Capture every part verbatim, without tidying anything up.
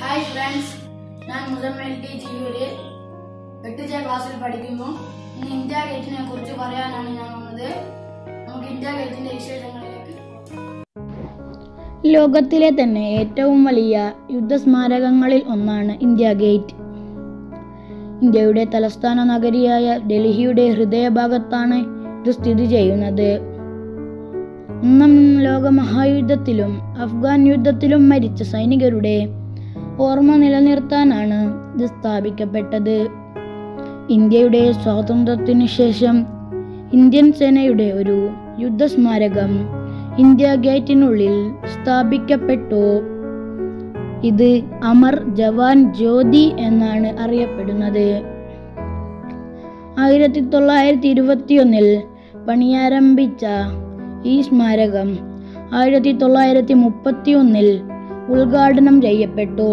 Hi friends, ഞാൻ Muzammil T ജിയൂര് എട്ട് J ക്ലാസ്സിൽ പഠിക്കുന്നു. ഇന്ന് ഇന്ത്യ ഗേറ്റിനെ കുറിച്ച് പറയാനാണ് ഞാൻ വന്നത്. നമുക്ക് ഇന്ത്യ ഗേറ്റിന്റെ വിശേഷങ്ങളിലേക്ക്. ലോകത്തിലെ തന്നെ ഏറ്റവും വലിയ യുദ്ധസ്മാരകങ്ങളിൽ ഒന്നാണ് ഇന്ത്യ ഗേറ്റ്. ഇന്ത്യയുടെ തലസ്ഥാന നഗരിയായ ഡൽഹിയുടെ ഹൃദയഭാഗത്താണ് ഇത് സ്ഥിതി ചെയ്യുന്നത്. ഒന്നാം ലോക മഹായുദ്ധത്തിലും അഫ്ഗാൻ യുദ്ധത്തിലും മരിച്ച സൈനികരുടെ ഓർമ്മ നിലനിർത്താനാണ് ഇത് സ്ഥാപിക്കപ്പെട്ടത്. ഇന്ത്യയുടെ സ്വാതന്ത്ര്യത്തിനു ശേഷം ഇന്ത്യൻ സേനയുടെ ഒരു യുദ്ധസ്മാരകം ഇന്ത്യ ഗേറ്റിനുള്ളിൽ സ്ഥാപിക്കപ്പെട്ടു. ഇത് അമർ ജവാൻ ജ്യോതി എന്നാണ് അറിയപ്പെടുന്നത്. ആയിരത്തി തൊള്ളായിരത്തി ഇരുപത്തിയൊന്നിൽ പണിയാരംഭിച്ച ഈ സ്മാരകം ആയിരത്തി തൊള്ളായിരത്തി മുപ്പത്തി ഒന്നിൽ ഉദ്ഘാടനം ചെയ്യപ്പെട്ടു.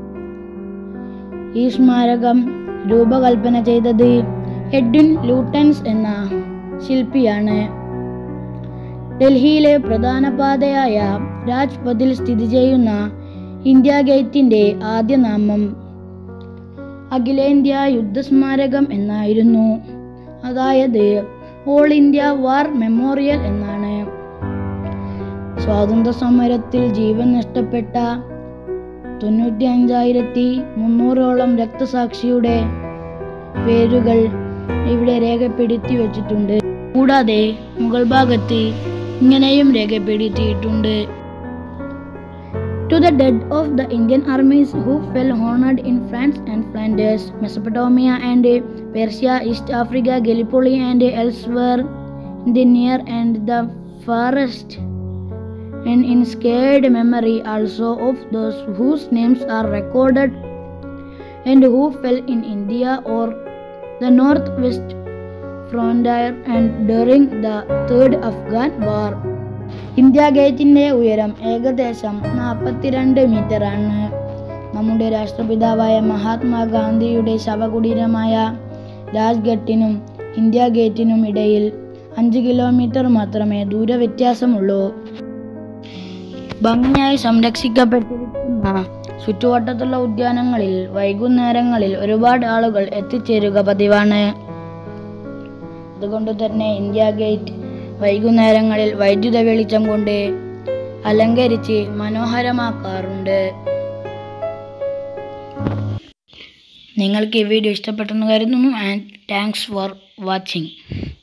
ഈ സ്മാരകം രൂപകൽപ്പന ചെയ്തത് എഡ്വിൻ ലൂട്ടൻസ് എന്ന ശില്പിയാണ്. ഡൽഹിയിലെ പ്രധാന പാതയായ രാജ്പഥിൽ സ്ഥിതി ചെയ്യുന്ന ഇന്ത്യ ഗേറ്റിന്റെ ആദ്യ നാമം അഖിലേന്ത്യാ യുദ്ധസ്മാരകം എന്നായിരുന്നു. അതായത് ഓൾ ഇന്ത്യ വാർ മെമ്മോറിയൽ എന്നാണ്. സ്വാതന്ത്ര്യ സമരത്തിൽ ജീവൻ നഷ്ടപ്പെട്ട തൊണ്ണൂറ്റി അഞ്ചായിരത്തി മുന്നൂറോളം രക്തസാക്ഷിയുടെ പേരുകൾ ഇവിടെ രേഖപ്പെടുത്തി വച്ചിട്ടുണ്ട്. കൂടാതെ മുകൾ ഭാഗത്ത് ഇങ്ങനെയും രേഖപ്പെടുത്തിയിട്ടുണ്ട്: To the dead of the Indian armies who fell honored in France and Flanders, Mesopotamia and Persia, East Africa, Gallipoli and elsewhere in the near and the farthest, and in scared memory also of those whose names are recorded and who fell in India or the northwest frontier and during the third Afghan war. India ഗേറ്റിന്റെ ഉയരം ഏകദേശം നാൽപ്പത്തിരണ്ട് metre ആണ്. നമ്മുടെ രാഷ്ട്രപിതാവായ മഹാത്മാഗാന്ധിയുടെ ശവകുടീരമായ രാജ്ഘട്ടിനും India ഗേറ്റിനും ഇടയിൽ അഞ്ച് കിലോമീറ്റർ മാത്രമേ ദൂരവ്യത്യാസമുള്ളൂ. ഭംഗിയായി സംരക്ഷിക്കപ്പെട്ടിരിക്കുന്ന ചുറ്റുവട്ടത്തുള്ള ഉദ്യാനങ്ങളിൽ വൈകുന്നേരങ്ങളിൽ ഒരുപാട് ആളുകൾ എത്തിച്ചേരുക പതിവാണ്. അതുകൊണ്ട് തന്നെ ഇന്ത്യ ഗേറ്റ് വൈകുന്നേരങ്ങളിൽ വൈദ്യുത വെളിച്ചം കൊണ്ട് അലങ്കരിച്ച് മനോഹരമാക്കാറുണ്ട്. നിങ്ങൾക്ക് ഈ വീഡിയോ ഇഷ്ടപ്പെട്ടെന്ന് കരുതുന്നു. And thanks for watching.